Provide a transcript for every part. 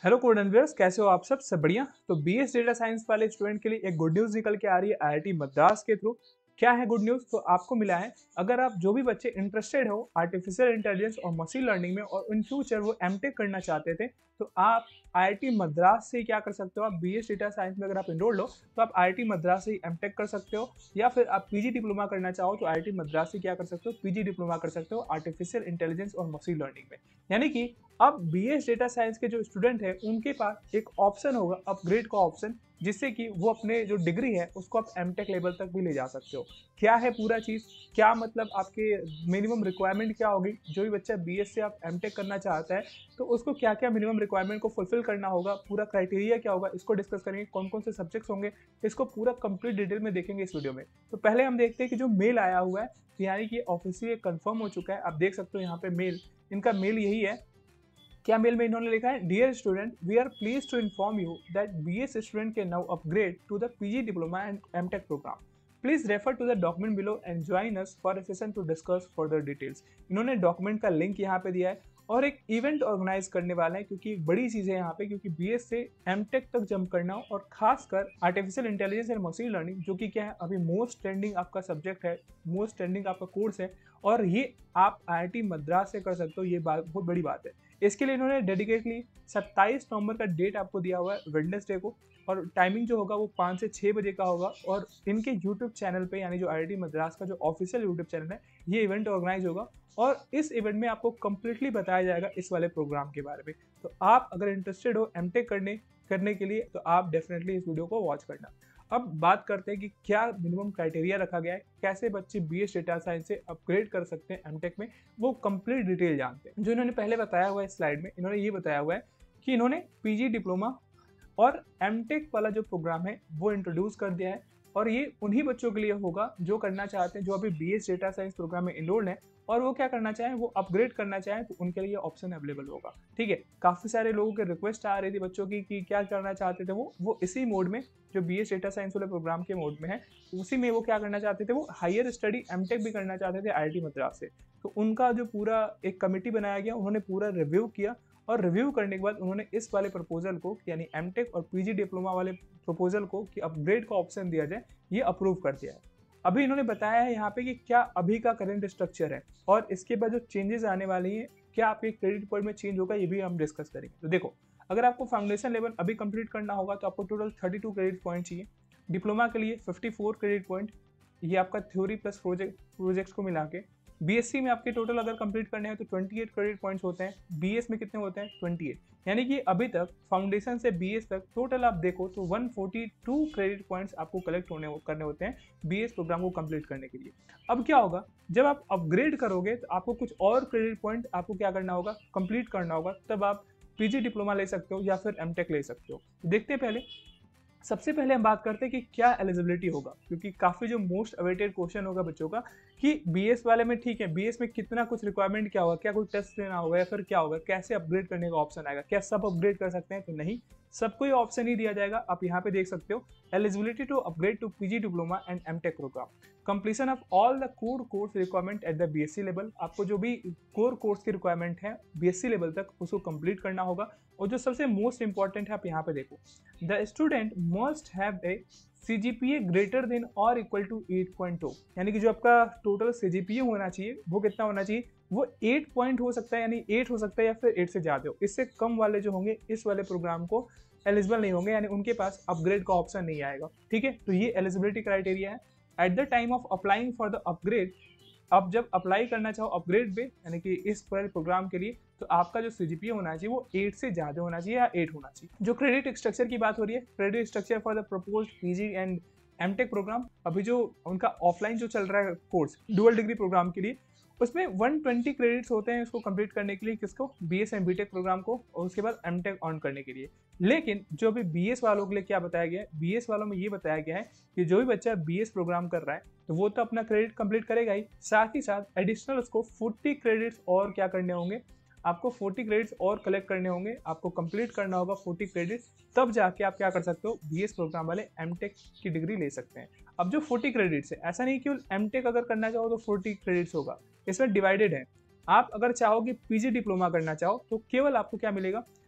Hello code एनवियर्स, कैसे हो आप सब बढ़िया। तो बीएस डेटा साइंस वाले स्टूडेंट के लिए एक गुड न्यूज़ निकल के आ रही है आईआईटी मद्रास के थ्रू। क्या है गुड न्यूज़? तो आपको मिला है, अगर आप जो भी बच्चे इंटरेस्टेड हो आर्टिफिशियल इंटेलिजेंस और मशीन लर्निंग में और इन फ्यूचर वो एमटेक करना चाहते थे, तो आप आईआईटी मद्रास से क्या कर सकते हो। आप बीएस डेटा साइंस में अगर आप इनरोल्ड हो तो आप आईआईटी मद्रास से एमटेक कर सकते हो, या फिर आप पीजी डिप्लोमा करना चाहो तो आईआईटी मद्रास से क्या कर सकते हो, पीजी डिप्लोमा कर सकते हो आर्टिफिशियल इंटेलिजेंस और मशीन लर्निंग में। यानी कि अब बीएस डेटा साइंस के जो स्टूडेंट है उनके पास एक ऑप्शन होगा, अपग्रेड का ऑप्शन, जिससे कि वो अपने जो डिग्री है उसको आप एमटेक लेवल तक भी ले जा सकते हो। क्या है पूरा चीज, क्या मतलब आपके मिनिमम रिक्वायरमेंट क्या होगी, जो भी बच्चा बीएस से आप एमटेक करना चाहता है तो उसको क्या क्या मिनिमम रिक्वायरमेंट को फुलफिल करना होगा, पूरा क्राइटेरिया क्या होगा, इसको डिस्कस करेंगे। कौन कौन से सब्जेक्ट्स होंगे, इसको पूरा कंप्लीट डिटेल में देखेंगे इस वीडियो में। तो पहले हम देखते हैं कि जो मेल आया हुआ है, यानी कि ऑफिशियली कंफर्म हो चुका है। आप देख सकते हो यहाँ पे मेल, इनका मेल यही है। क्या मेल में इन्होंने लिखा है, dear student, we are please to inform you that BS student can now upgrade to the PG diploma and MTech program. Please refer to the document below and join us for a session to discuss further details. इन्होंने document का link यहाँ पे दिया है और एक event organise करने वाले हैं, क्योंकि एक बड़ी चीज़ है यहाँ पे, क्योंकि बीएस से एमटेक तक जंप करना हो, और खासकर artificial intelligence and machine learning, जो कि क्या है अभी मोस्ट ट्रेंडिंग आपका सब्जेक्ट है, मोस्ट ट्रेंडिंग आपका कोर्स है, और ये आप आईआईटी मद्रास से कर सकते हो। ये बात बहुत बड़ी बात है। इसके लिए इन्होंने डेडिकेटली 27 नवंबर का डेट आपको दिया हुआ है, वेडनेसडे को, और टाइमिंग जो होगा वो 5 से 6 बजे का होगा। और इनके यूट्यूब चैनल पे, यानी जो आईआईटी मद्रास का जो ऑफिशियल यूट्यूब चैनल है, ये इवेंट ऑर्गेनाइज होगा और इस इवेंट में आपको कंप्लीटली बताया जाएगा इस वाले प्रोग्राम के बारे में। तो आप अगर इंटरेस्टेड हो एमटेक करने के लिए तो आप डेफिनेटली इस वीडियो को वॉच करना। अब बात करते हैं कि क्या मिनिमम क्राइटेरिया रखा गया है, कैसे बच्चे बीएस डेटा साइंस से अपग्रेड कर सकते हैं एमटेक में, वो कंप्लीट डिटेल जानते हैं। जो इन्होंने पहले बताया हुआ है स्लाइड में, इन्होंने ये बताया हुआ है कि इन्होंने पीजी डिप्लोमा और एमटेक वाला जो प्रोग्राम है वो इंट्रोड्यूस कर दिया है, और ये उन्हीं बच्चों के लिए होगा जो करना चाहते हैं, जो अभी बीएस डेटा साइंस प्रोग्राम में इनरोल्ड है और वो क्या करना चाहें, वो अपग्रेड करना चाहें, तो उनके लिए ऑप्शन अवेलेबल होगा। ठीक है, काफ़ी सारे लोगों के रिक्वेस्ट आ रही थी बच्चों की कि क्या करना चाहते थे वो इसी मोड में, जो बीएस डेटा साइंस वाले प्रोग्राम के मोड में है, उसी में वो क्या करना चाहते थे, वो हायर स्टडी एमटेक भी करना चाहते थे आईआईटी मद्रास से। तो उनका जो पूरा एक कमेटी बनाया गया, उन्होंने पूरा रिव्यू किया, और रिव्यू करने के बाद उन्होंने इस वाले प्रपोजल को, यानी एमटेक और पीजी डिप्लोमा वाले प्रपोजल को, कि अपग्रेड का ऑप्शन दिया जाए, ये अप्रूव कर दिया है। अभी इन्होंने बताया है यहाँ पे कि क्या अभी का करंट स्ट्रक्चर है और इसके बाद जो चेंजेस आने वाली हैं, क्या आपके क्रेडिट पॉइंट में चेंज होगा, ये भी हम डिस्कस करेंगे। तो देखो, अगर आपको फाउंडेशन लेवल अभी कंप्लीट करना होगा तो आपको टोटल 32 क्रेडिट पॉइंट चाहिए। डिप्लोमा के लिए 54 क्रेडिट पॉइंट, ये आपका थ्योरी प्लस प्रोजेक्ट्स को मिला के। बीएससी में आपके टोटल अगर कंप्लीट करने हैं तो 28 क्रेडिट पॉइंट्स होते हैं। बीएस में कितने होते हैं? 28। यानी कि अभी तक फाउंडेशन से बीएस तक टोटल आप देखो तो 142 क्रेडिट पॉइंट्स आपको कलेक्ट करने होते हैं बीएस प्रोग्राम को कंप्लीट करने के लिए। अब क्या होगा, जब आप अपग्रेड करोगे तो आपको कुछ और क्रेडिट पॉइंट आपको क्या करना होगा, कंप्लीट करना होगा, तब आप पीजी डिप्लोमा ले सकते हो या फिर एमटेक ले सकते हो। देखते हैं, पहले सबसे पहले हम बात करते हैं कि क्या एलिजिबिलिटी होगा, क्योंकि काफ़ी जो मोस्ट अवेटेड क्वेश्चन होगा बच्चों का कि बीएस वाले में, ठीक है, बीएस में कितना कुछ रिक्वायरमेंट क्या होगा, क्या कोई टेस्ट देना होगा या फिर क्या होगा, कैसे अपग्रेड करने का ऑप्शन आएगा, क्या सब अपग्रेड कर सकते हैं? तो नहीं, सबको ये ऑप्शन ही दिया जाएगा। आप यहाँ पे देख सकते हो, eligibility to upgrade to PG diploma and MTech program, completion of all the core course requirement at the BSc level. आपको जो भी कोर कोर्स की रिक्वायरमेंट है बीएससी लेवल तक, उसको कंप्लीट करना होगा। और जो सबसे मोस्ट इंपॉर्टेंट है, आप यहाँ पे देखो, the student must have a CGPA greater than और इक्वल टू 8.2, यानी कि जो आपका टोटल CGPA होना चाहिए वो कितना होना चाहिए, वो 8 पॉइंट हो सकता है, यानी 8 हो सकता है या फिर 8 से ज़्यादा हो। इससे कम वाले जो होंगे इस वाले प्रोग्राम को एलिजिबल नहीं होंगे, यानी उनके पास अपग्रेड का ऑप्शन नहीं आएगा। ठीक है, तो ये एलिजिबिलिटी क्राइटेरिया है। At the time of applying for the upgrade, आप जब अप्लाई करना चाहो अपग्रेड पे, यानी कि इस प्रोग्राम के लिए, तो आपका जो CGPA होना चाहिए वो 8 से ज़्यादा होना चाहिए या 8 होना चाहिए। जो क्रेडिट स्ट्रक्चर की बात हो रही है, credit structure for the proposed PG and MTech program, अभी जो उनका ऑफलाइन जो चल रहा है कोर्स डुअल डिग्री प्रोग्राम के लिए, उसमें 120 क्रेडिट्स होते हैं इसको कंप्लीट करने के लिए, किसको, बीएस एंड बीटेक प्रोग्राम को, और उसके बाद एमटेक ऑन करने के लिए। लेकिन जो अभी बीएस वालों के लिए क्या बताया गया है, बीएस वालों में ये बताया गया है कि जो भी बच्चा बीएस प्रोग्राम कर रहा है तो वो तो अपना क्रेडिट कंप्लीट करेगा ही, साथ ही साथ एडिशनल उसको 40 क्रेडिट्स और क्या करने होंगे, आपको 40 क्रेडिट्स और कलेक्ट करने होंगे, आपको कंप्लीट करना होगा 40 क्रेडिट्स, तब जाके आप क्या कर सकते हो, बीएस प्रोग्राम वाले एमटेक की डिग्री ले सकते हैं। अब जो 40 क्रेडिट्स है, ऐसा नहीं केवल एमटेक अगर करना चाहो तो 40 क्रेडिट्स होगा, इसमें डिवाइडेड है। आप अगर चाहो कि पीजी डिप्लोमा करना चाहो तो केवल आपको क्या मिलेगा,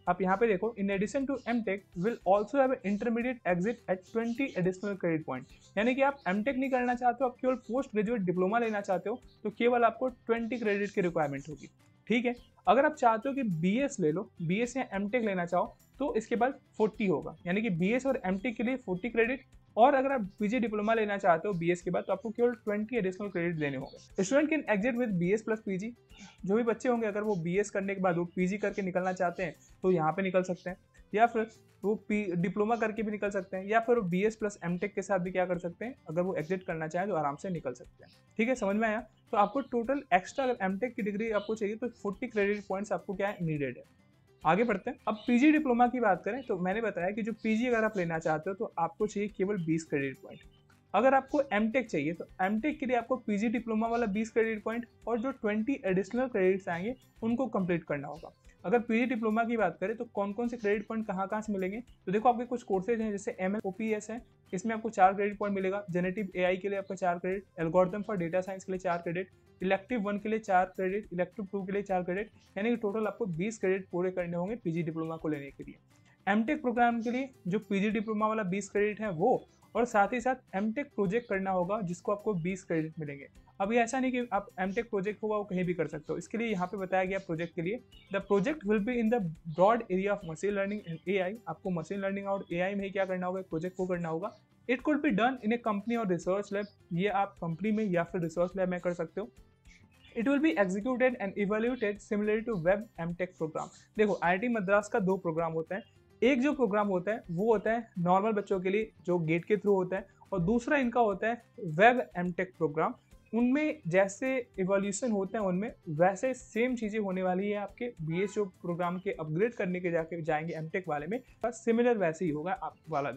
आप यहाँ पे देखो, in addition to MTech will also have intermediate exit at 20 additional credit point. यानी कि आप एमटेक नहीं करना चाहते हो, आप केवल पोस्ट ग्रेजुएट डिप्लोमा लेना चाहते हो, तो केवल आपको 20 क्रेडिट की रिक्वायरमेंट होगी। ठीक है, अगर आप चाहते हो कि बीएस ले लो, बीएस या एमटेक लेना चाहो, तो इसके बाद 40 होगा, यानी कि बीएस और एमटेक के लिए 40 क्रेडिट। और अगर आप पीजी डिप्लोमा लेना चाहते हो बीएस के बाद, तो आपको केवल 20 एडिशनल क्रेडिट देने होंगे। Student can exit with BS plus PG. जो भी बच्चे होंगे, अगर वो बीएस करने के बाद वो पीजी करके निकलना चाहते हैं तो यहाँ पे निकल सकते हैं, या फिर वो डिप्लोमा करके भी निकल सकते हैं, या फिर वो बीएस प्लस एमटेक के साथ भी क्या कर सकते हैं, अगर वो एग्जिट करना चाहें तो आराम से निकल सकते हैं। ठीक है, समझ में आया? तो आपको टोटल एक्स्ट्रा अगर एमटेक की डिग्री आपको चाहिए तो 40 क्रेडिट पॉइंट्स आपको क्या है, नीडेड है। आगे बढ़ते हैं। अब पीजी डिप्लोमा की बात करें तो मैंने बताया कि जो पीजी अगर आप लेना चाहते हो तो आपको चाहिए केवल 20 क्रेडिट पॉइंट। अगर आपको एमटेक चाहिए तो एमटेक के लिए आपको पीजी डिप्लोमा वाला 20 क्रेडिट पॉइंट और जो 20 एडिशनल क्रेडिट्स आएंगे उनको कंप्लीट करना होगा। अगर पीजी डिप्लोमा की बात करें तो कौन कौन से क्रेडिट पॉइंट कहाँ से मिलेंगे, तो देखो आपके कुछ कोर्सेज हैं, जैसे MLOPS है, इसमें आपको 4 क्रेडिट पॉइंट मिलेगा। जेनेटिव AI के लिए आपका 4 credit, algorithm for data science के लिए 4 क्रेडिट, इलेक्टिव 1 के लिए 4 क्रेडिट, इलेक्टिव 2 के लिए 4 क्रेडिट, यानी कि टोटल आपको 20 क्रेडिट पूरे करने होंगे पीजी डिप्लोमा को लेने के लिए। एमटेक प्रोग्राम के लिए जो पीजी डिप्लोमा वाला 20 क्रेडिट है वो, और साथ ही साथ एमटेक प्रोजेक्ट करना होगा जिसको आपको 20 क्रेडिट मिलेंगे। अब ये ऐसा नहीं कि आप एमटेक प्रोजेक्ट होगा वो कहीं भी कर सकते हो, इसके लिए यहाँ पे बताया गया प्रोजेक्ट के लिए, the project will be in the broad area of machine learning and AI। आपको मशीन लर्निंग और AI में ही क्या करना होगा, प्रोजेक्ट को करना होगा। It could be done in a company और रिसर्च लैब, ये आप कंपनी में या फिर रिसर्च लैब में कर सकते हो। It will be executed and evaluated similar to web MTech program. देखो IIT मद्रास का 2 प्रोग्राम होता है। एक जो प्रोग्राम होता है वो होता है नॉर्मल बच्चों के लिए जो गेट के थ्रू होता है, और दूसरा इनका होता है वेब एमटेक प्रोग्राम। उनमें जैसे इवोल्यूशन होता है उनमें वैसे सेम चीज़ें होने वाली है आपके बीएस जो प्रोग्राम के अपग्रेड करने के जाके जाएंगे एमटेक वाले में, बस सिमिलर वैसे ही होगा आप वाले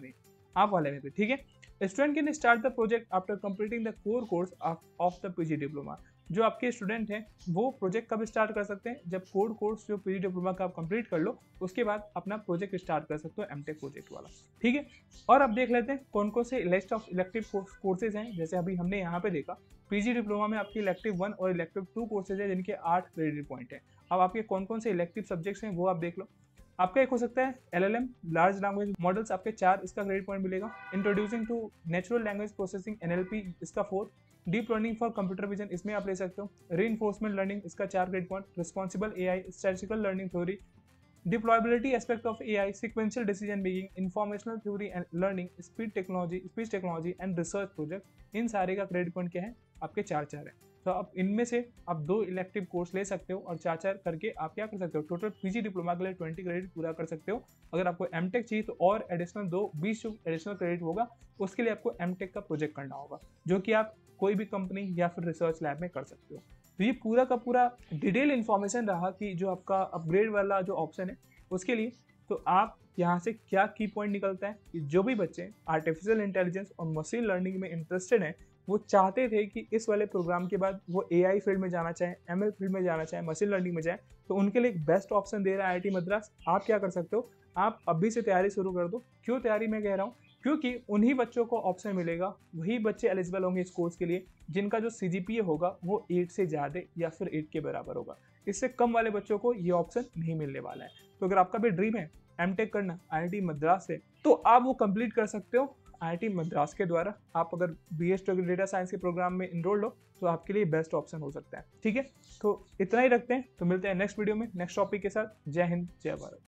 में भी। ठीक है, student can start the project after completing the core course of the PG diploma. जो आपके स्टूडेंट हैं वो प्रोजेक्ट कब स्टार्ट कर सकते हैं, जब कोर कोर्स जो पीजी डिप्लोमा का आप कंप्लीट कर लो, उसके बाद अपना प्रोजेक्ट स्टार्ट कर सकते हो एमटेक प्रोजेक्ट वाला। ठीक है, और अब देख लेते हैं कौन कौन से लिस्ट ऑफ इलेक्टिव कोर्सेज हैं। जैसे अभी हमने यहाँ पे देखा पीजी डिप्लोमा में आपकी इलेक्टिव 1 और इलेक्टिव 2 कोर्सेज है जिनके 8 क्रेडिट पॉइंट है। अब आपके कौन कौन से इलेक्टिव सब्जेक्ट्स हैं वो आप देख लो। आपका एक हो सकता है LLM लार्ज लैंग्वेज मॉडल्स, आपके 4 इसका क्रेडिट पॉइंट मिलेगा। Introducing to natural language processing NLP इसका 4। Deep learning for computer vision इसमें आप ले सकते हो। रीइंफोर्समेंट लर्निंग इसका 4 credit point. Responsible AI, statistical learning theory, deployability aspect of AI, sequential decision making, informational theory and learning, speech technology and research project, इन सारे का क्रेडिट पॉइंट क्या है, आपके 4 है। तो आप इनमें से आप 2 इलेक्टिव कोर्स ले सकते हो और 4 करके आप क्या कर सकते हो, टोटल पीजी डिप्लोमा के लिए 20 क्रेडिट पूरा कर सकते हो। अगर आपको एमटेक चाहिए तो और एडिशनल 20 जो एडिशनल क्रेडिट होगा उसके लिए आपको एमटेक का प्रोजेक्ट करना होगा, जो कि आप कोई भी कंपनी या फिर रिसर्च लैब में कर सकते हो। तो ये पूरा का पूरा डिटेल इन्फॉर्मेशन रहा कि जो आपका अपग्रेड वाला जो ऑप्शन है उसके लिए। तो आप यहाँ से क्या की पॉइंट निकलता है कि जो भी बच्चे आर्टिफिशियल इंटेलिजेंस और मशीन लर्निंग में इंटरेस्टेड हैं, वो चाहते थे कि इस वाले प्रोग्राम के बाद वो AI फील्ड में जाना चाहें, ML फील्ड में जाना चाहें, मशीन लर्निंग में जाएं, तो उनके लिए एक बेस्ट ऑप्शन दे रहा है IIT मद्रास। आप क्या कर सकते हो, आप अभी से तैयारी शुरू कर दो। क्यों तैयारी मैं कह रहा हूँ, क्योंकि उन्हीं बच्चों को ऑप्शन मिलेगा, वही बच्चे एलिजिबल होंगे इस कोर्स के लिए जिनका जो CGPA होगा वो 8 से ज़्यादा या फिर 8 के बराबर होगा। इससे कम वाले बच्चों को ये ऑप्शन नहीं मिलने वाला है। तो अगर आपका भी ड्रीम है एमटेक करना IIT मद्रास से, तो आप वो कंप्लीट कर सकते हो IIT मद्रास के द्वारा। आप अगर BS डेटा साइंस के प्रोग्राम में इनरोल्ड हो तो आपके लिए बेस्ट ऑप्शन हो सकता है। ठीक है, तो इतना ही रखते हैं, तो मिलते हैं नेक्स्ट वीडियो में नेक्स्ट टॉपिक के साथ। जय हिंद, जय भारत।